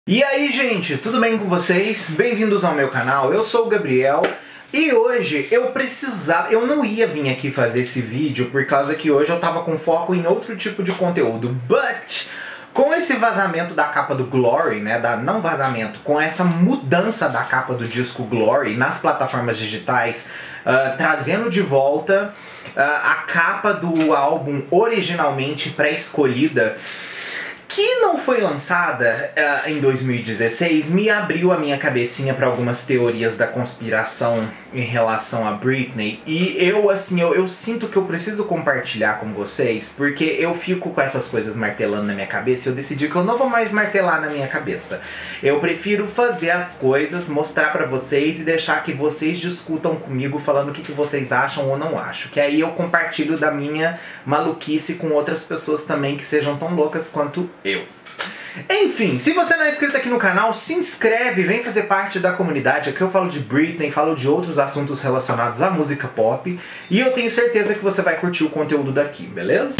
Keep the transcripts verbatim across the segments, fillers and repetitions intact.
E aí, gente, tudo bem com vocês? Bem-vindos ao meu canal, eu sou o Gabriel e hoje eu precisava, eu não ia vir aqui fazer esse vídeo por causa que hoje eu tava com foco em outro tipo de conteúdo, but com esse vazamento da capa do Glory, né, da, não vazamento, com essa mudança da capa do disco Glory nas plataformas digitais, uh, trazendo de volta uh, a capa do álbum originalmente pré-escolhida, que não foi lançada uh, em dois mil e dezesseis, me abriu a minha cabecinha para algumas teorias da conspiração em relação a Britney. E eu, assim, eu, eu sinto que eu preciso compartilhar com vocês, porque eu fico com essas coisas martelando na minha cabeça e eu decidi que eu não vou mais martelar na minha cabeça. Eu prefiro fazer as coisas, mostrar para vocês e deixar que vocês discutam comigo falando o que, que vocês acham ou não acham. Que aí eu compartilho da minha maluquice com outras pessoas também que sejam tão loucas quanto eu. Enfim, se você não é inscrito aqui no canal, se inscreve, vem fazer parte da comunidade. Aqui eu falo de Britney, falo de outros assuntos relacionados à música pop. E eu tenho certeza que você vai curtir o conteúdo daqui, beleza?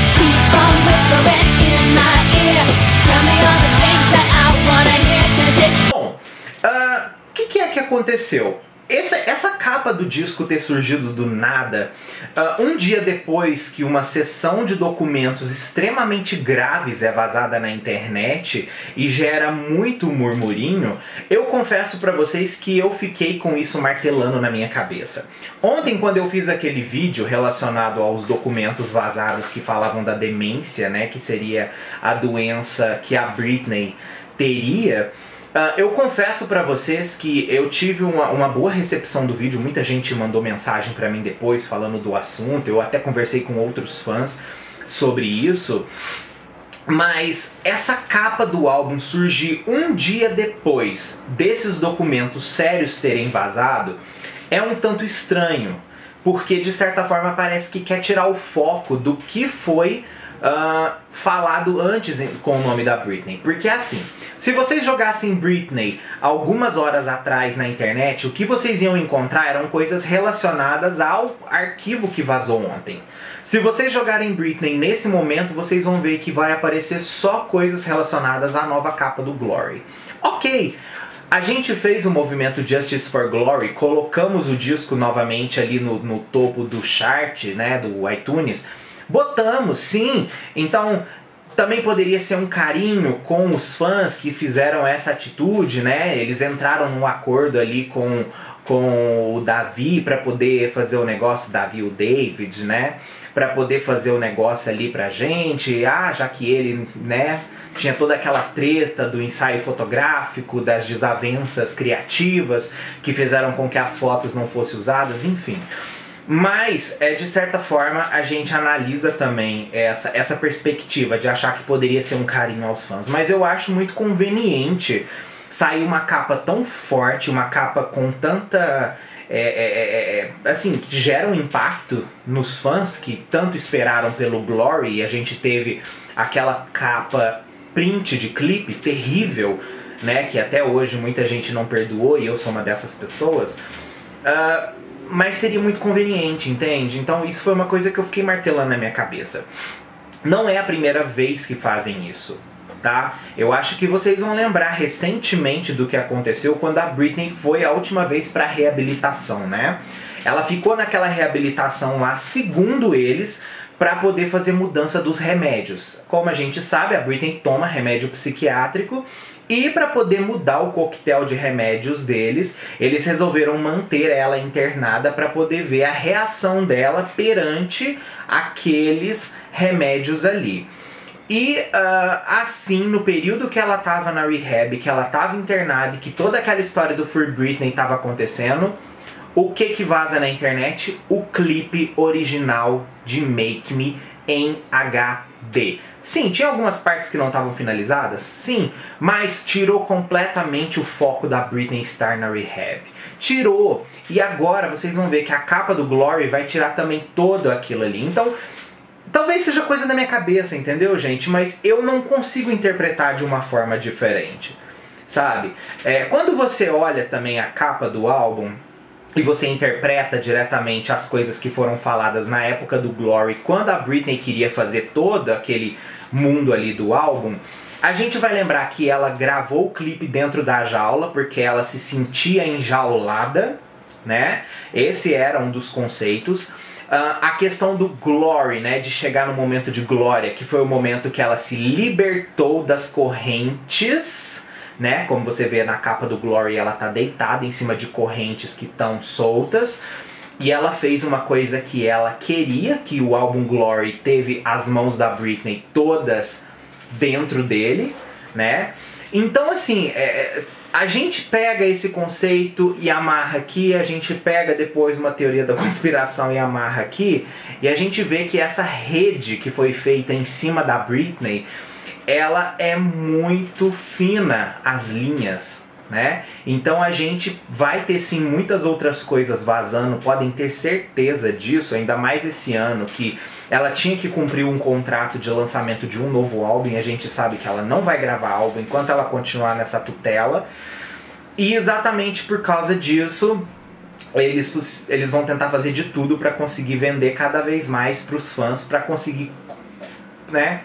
Bom, uh, o que, que é que aconteceu? Essa, essa capa do disco ter surgido do nada, uh, um dia depois que uma sessão de documentos extremamente graves é vazada na internet e gera muito murmurinho, eu confesso pra vocês que eu fiquei com isso martelando na minha cabeça. Ontem, quando eu fiz aquele vídeo relacionado aos documentos vazados que falavam da demência, né, que seria a doença que a Britney teria, Uh, eu confesso pra vocês que eu tive uma, uma boa recepção do vídeo, muita gente mandou mensagem pra mim depois falando do assunto, eu até conversei com outros fãs sobre isso, mas essa capa do álbum surgir um dia depois desses documentos sérios terem vazado é um tanto estranho, porque de certa forma parece que quer tirar o foco do que foi Uh, falado antes com o nome da Britney. Porque assim, se vocês jogassem Britney algumas horas atrás na internet, o que vocês iam encontrar eram coisas relacionadas ao arquivo que vazou ontem. Se vocês jogarem Britney nesse momento, vocês vão ver que vai aparecer só coisas relacionadas à nova capa do Glory. Ok, a gente fez o movimento Justice for Glory, colocamos o disco novamente ali no, no topo do chart, né, do iTunes. Botamos, sim. Então, também poderia ser um carinho com os fãs que fizeram essa atitude, né? Eles entraram num acordo ali com, com o Davi para poder fazer o negócio, Davi e o David, né? Para poder fazer o negócio ali pra gente. Ah, já que ele, né, tinha toda aquela treta do ensaio fotográfico, das desavenças criativas que fizeram com que as fotos não fossem usadas, enfim. Mas, é, de certa forma, a gente analisa também essa, essa perspectiva de achar que poderia ser um carinho aos fãs. Mas eu acho muito conveniente sair uma capa tão forte, uma capa com tanta... É, é, é, assim, que gera um impacto nos fãs que tanto esperaram pelo Glory. E a gente teve aquela capa print de clipe terrível, né, que até hoje muita gente não perdoou e eu sou uma dessas pessoas. Uh, Mas seria muito conveniente, entende? Então isso foi uma coisa que eu fiquei martelando na minha cabeça. Não é a primeira vez que fazem isso, tá? Eu acho que vocês vão lembrar recentemente do que aconteceu quando a Britney foi a última vez para reabilitação, né? Ela ficou naquela reabilitação lá, segundo eles, para poder fazer mudança dos remédios. Como a gente sabe, a Britney toma remédio psiquiátrico e para poder mudar o coquetel de remédios deles, eles resolveram manter ela internada para poder ver a reação dela perante aqueles remédios ali. E uh, assim, no período que ela estava na rehab, que ela estava internada e que toda aquela história do Free Britney estava acontecendo, o que que vaza na internet? O clipe original de Make Me em H D. Sim, tinha algumas partes que não estavam finalizadas, sim, mas tirou completamente o foco da Britney estar na rehab. Tirou, e agora vocês vão ver que a capa do Glory vai tirar também todo aquilo ali. Então, talvez seja coisa da minha cabeça, entendeu, gente? Mas eu não consigo interpretar de uma forma diferente, sabe? É, quando você olha também a capa do álbum, e você interpreta diretamente as coisas que foram faladas na época do Glory, quando a Britney queria fazer todo aquele mundo ali do álbum, A gente vai lembrar que ela gravou o clipe dentro da jaula porque ela se sentia enjaulada, né? Esse era um dos conceitos. Uh, a questão do glory, né? De chegar no momento de glória, que foi o momento que ela se libertou das correntes, né? Como você vê na capa do Glory, ela tá deitada em cima de correntes que estão soltas. E ela fez uma coisa que ela queria, que o álbum Glory teve as mãos da Britney todas dentro dele, né? Então, assim, é, a gente pega esse conceito e amarra aqui, a gente pega depois uma teoria da conspiração e amarra aqui, e a gente vê que essa rede que foi feita em cima da Britney, ela é muito fina, as linhas, né? Então a gente vai ter sim muitas outras coisas vazando, podem ter certeza disso, ainda mais esse ano que ela tinha que cumprir um contrato de lançamento de um novo álbum e a gente sabe que ela não vai gravar álbum enquanto ela continuar nessa tutela. E exatamente por causa disso, eles, eles vão tentar fazer de tudo para conseguir vender cada vez mais para os fãs, para conseguir, né,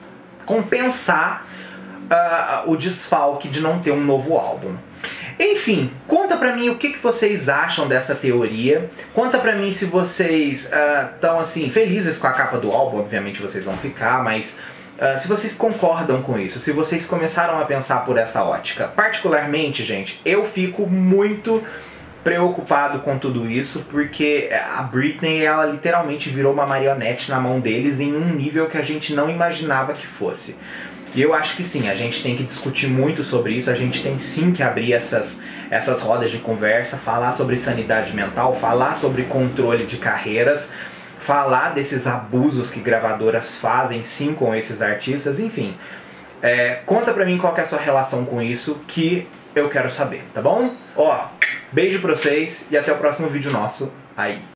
compensar uh, o desfalque de não ter um novo álbum. Enfim, conta pra mim o que, que vocês acham dessa teoria. Conta pra mim se vocês estão uh, assim felizes com a capa do álbum. Obviamente vocês vão ficar, mas uh, se vocês concordam com isso, se vocês começaram a pensar por essa ótica. Particularmente, gente, eu fico muito preocupado com tudo isso, porque a Britney, ela literalmente virou uma marionete na mão deles em um nível que a gente não imaginava que fosse. E eu acho que sim, a gente tem que discutir muito sobre isso, a gente tem sim que abrir essas, essas rodas de conversa, falar sobre sanidade mental, falar sobre controle de carreiras, falar desses abusos que gravadoras fazem sim com esses artistas, enfim. É, conta pra mim qual que é a sua relação com isso, que eu quero saber, tá bom? Ó, beijo pra vocês e até o próximo vídeo nosso aí.